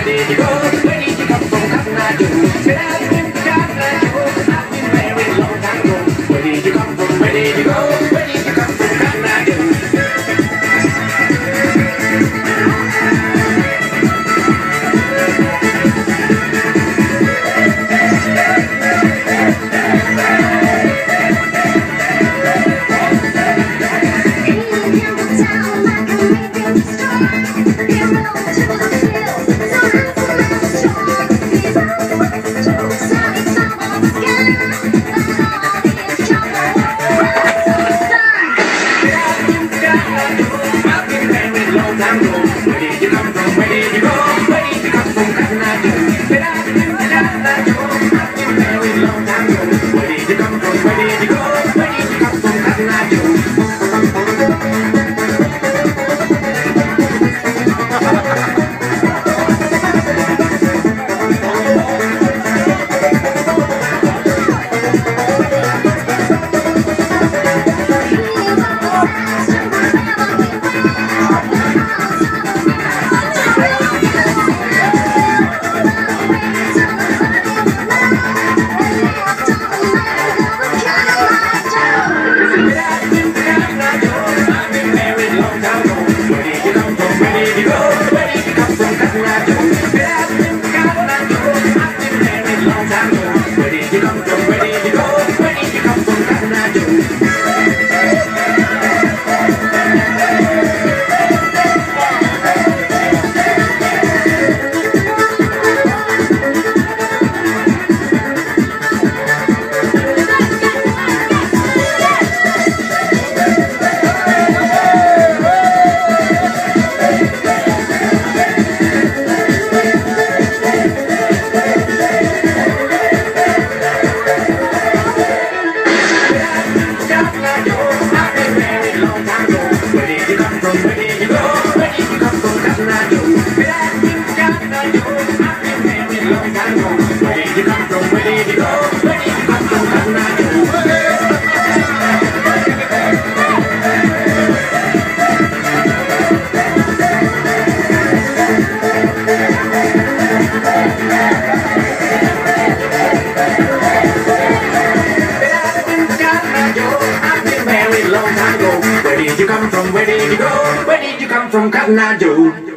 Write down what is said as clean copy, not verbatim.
Where did you go? Where did you come from, Cotton Eye Joe? Said I've been Cotton Eye Joe. I've been married a long time ago. Where did you come from? Where did you go? Where did you come from, Cotton Eye Joe? Where did you come from? Where did you go? Where did you come from, Cotton Eye Joe? Said I've been Cotton Eye Joe. I've been married a long time ago. Where did you come from? Where did you go? Where did you come from, Cotton Eye Joe? Where did you come from? Where did you go? Where did you come from, Cotton Eye Joe?